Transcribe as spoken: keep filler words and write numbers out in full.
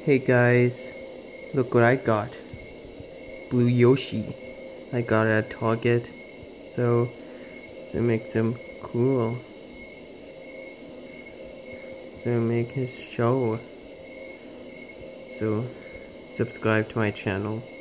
Hey guys, look what I got. Blue Yoshi. I got it at Target. So, to make them cool. To make his show. So, subscribe to my channel.